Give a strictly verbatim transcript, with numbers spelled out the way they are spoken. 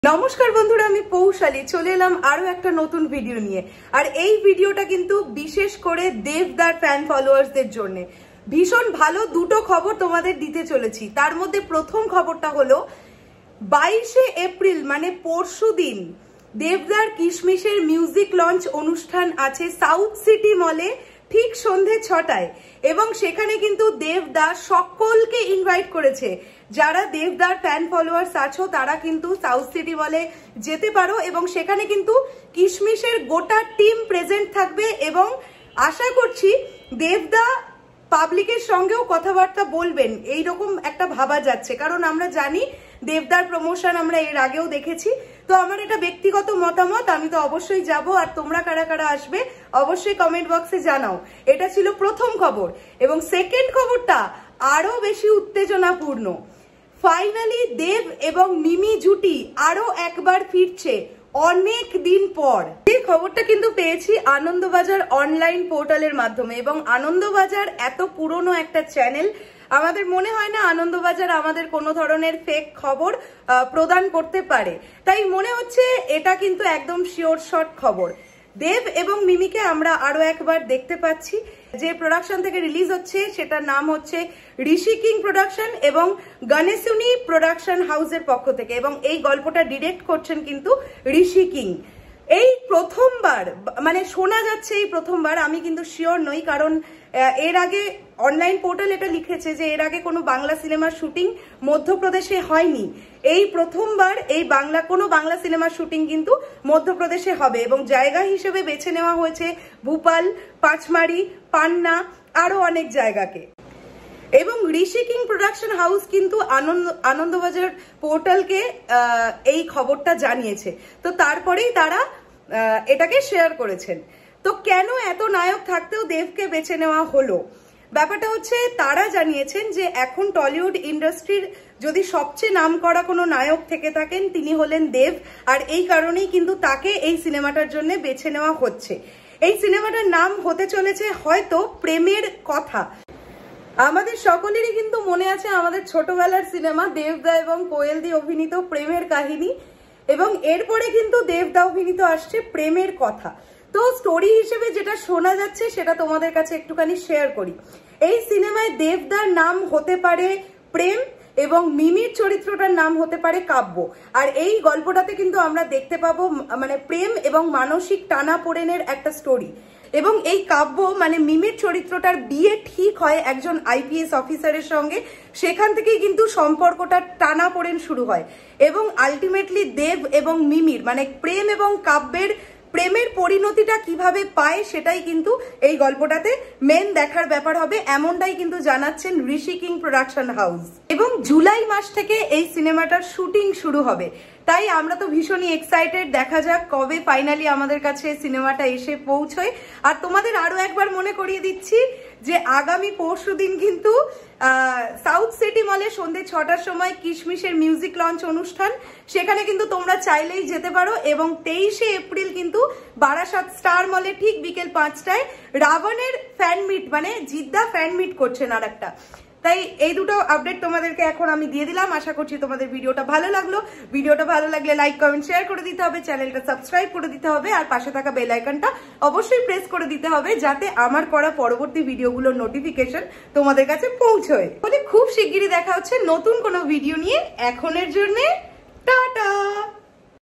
নমস্কার বন্ধুরা, আমি পৌশালী চলে এলাম আরো একটা নতুন ভিডিও নিয়ে। আর এই ভিডিওটা কিন্তু বিশেষ করে দেবদার ফ্যান ফলোয়ার্সদের জন্য ভীষণ ভালো দুটো খবর তোমাদের দিতে চলেছি। তার মধ্যে প্রথম খবরটা হলো বাইশে এপ্রিল মানে পরশু দিন দেবদার কিশমিশের মিউজিক লঞ্চ অনুষ্ঠান আছে সাউথ সিটি মলে ঠিক সন্ধে ছটায়, এবং সেখানে কিন্তু দেবদা সকলকে ইনভাইট করেছে। যারা দেবদার ফ্যান ফলোয়ার্স আছো তারা কিন্তু সাউথ সিটি মলে যেতে পারো, এবং সেখানে কিন্তু কিশমিশের গোটা টিম প্রেজেন্ট থাকবে। এবং আশা করছি দেবদা পাবলিকের সঙ্গেও কথাবার্তা বলবেন এইরকম একটা ভাবা যাচ্ছে, কারণ আমরা জানি দেবদার প্রমোশন আমরা এর আগেও দেখেছি। তো আমার এটা ব্যক্তিগত মতামত, আমি তো অবশ্যই যাব, আর তোমরা কারা কারা আসবে অবশ্যই কমেন্ট বক্সে জানাও। এটা ছিল প্রথম খবর। এবং সেকেন্ড খবরটা আরো বেশি উত্তেজনাপূর্ণ। ফাইনালি দেব এবং মিমি জুটি আরো একবার ফিরছে অনেক দিন পর। এই খবরটা কিন্তু পেয়েছি আনন্দবাজার অনলাইন পোর্টালের মাধ্যমে, এবং আনন্দবাজার এত পুরনো একটা চ্যানেল, আমাদের মনে হয় না আনন্দবাজার আমাদের কোনো ধরনের ফেক খবর প্রদান করতে পারে। তাই মনে হচ্ছে এটা কিন্তু একদম শিওর শট খবর। দেব এবং মিমিকে আমরা আরো একবার দেখতে পাচ্ছি। যে প্রোডাকশন থেকে রিলিজ হচ্ছে সেটার নাম হচ্ছে ঋষি কিং প্রোডাকশন এবং গণেশুনি প্রোডাকশন হাউসের পক্ষ থেকে, এবং এই গল্পটা ডিরেক্ট করছেন কিন্তু ঋষি কিং। এই প্রথমবার মানে শোনা যাচ্ছে এই প্রথমবার, আমি কিন্তু শিওর নই, কারণ এর আগে অনলাইন পোর্টাল এটা লিখেছে যে এর আগে কোনো বাংলা সিনেমার শুটিং মধ্যপ্রদেশে হয়নি। এই প্রথমবার এই বাংলা কোনো বাংলা সিনেমার শুটিং কিন্তু মধ্যপ্রদেশে হবে, এবং জায়গা হিসেবে বেছে নেওয়া হয়েছে ভূপাল, পাঁচমারি, পান্না, আরো অনেক জায়গাকে। এবং ঋষি কিং প্রোডাকশন হাউস কিন্তু আনন্দ আনন্দবাজার পোর্টালকে এই খবরটা জানিয়েছে। তো তারপরেই তারা এটাকে শেয়ার করেছেন। তো কেন এত নায়ক থাকতেও দেবকে বেছে নেওয়া হলো? ব্যাপারটা হচ্ছে তারা জানিয়েছেন যে এখন টলিউড ইন্ডাস্ট্রির যদি সবচেয়ে নাম করা কোনো নায়ক থেকে থাকেন তিনি হলেন দেব, আর এই কারণেই কিন্তু তাকে এই সিনেমাটার জন্য বেছে নেওয়া হচ্ছে। এই সিনেমাটার নাম হতে চলেছে হয়তো প্রেমের কথা। আমাদের সকলেরই কিন্তু মনে আছে আমাদের ছোটবেলার সিনেমা দেবদা এবং কোয়েলদি অভিনীত প্রেমের কাহিনী, এবং এরপরে কিন্তু দেবদা অভিনীত আসছে প্রেমের কথা। তো স্টোরি হিসেবে যেটা শোনা যাচ্ছে সেটা তোমাদের কাছে একটুখানি শেয়ার করি। এই সিনেমায় দেবদার নাম হতে পারে প্রেম এবং মিমির চরিত্রটার নাম হতে পারে কাব্য। আর এই গল্পটাতে কিন্তু আমরা দেখতে পাবো মানে প্রেম এবং মানসিক টানাপোড়েনের একটা স্টোরি। এবং এই কাব্য মানে মিমির চরিত্রটার বিয়ে ঠিক হয় একজন আইপিএস অফিসারের সঙ্গে, সেখান থেকেই কিন্তু সম্পর্কটা টানাপোড়েন শুরু হয়। এবং আলটিমেটলি দেব এবং মিমির মানে প্রেম এবং কাব্যের প্রেমের পরিণতিটা কিভাবে পায় সেটাই কিন্তু এই গল্পটাতে মেন দেখার ব্যাপার হবে, এমনটাই কিন্তু জানাচ্ছেন ঋষি কিং প্রোডাকশন হাউস। এবং জুলাই মাস থেকে এই সিনেমাটার শুটিং শুরু হবে, তাই আমরা তো ভীষণই এক্সাইটেড। দেখা যাক কবে ফাইনালি আমাদের কাছে সিনেমাটা এসে পৌঁছয়। আর তোমাদের আরো একবার মনে করিয়ে দিচ্ছি যে আগামী পরশু দিন কিন্তু সাউথ সিটি মলে সন্ধ্যে ছটার সময় কিশমিশের মিউজিক লঞ্চ অনুষ্ঠান, সেখানে কিন্তু তোমরা চাইলেই যেতে পারো। এবং তেইশে এপ্রিল কিন্তু বারাসাত স্টার মলে ঠিক বিকেল পাঁচটায় রাবণের ফ্যান মিট মানে জিদ্দা ফ্যান মিট করছেন আর একটা। তাই এই দুটো আপডেট তোমাদেরকে এখন আমি দিয়ে দিলাম। আশা করছি তোমাদের ভিডিওটা ভালো লাগলো। ভিডিওটা ভালো লাগলে লাইক কমেন্ট শেয়ার করে দিতে হবে, চ্যানেলটা সাবস্ক্রাইব করে দিতে হবে, আর পাশে থাকা বেল আইকনটা অবশ্যই প্রেস করে দিতে হবে যাতে আমার করা পরবর্তী ভিডিওগুলোর নোটিফিকেশন তোমাদের কাছে পৌঁছয়। বলে খুব শিগগিরই দেখা হচ্ছে নতুন কোনো ভিডিও নিয়ে। এখনের জন্য টাটা।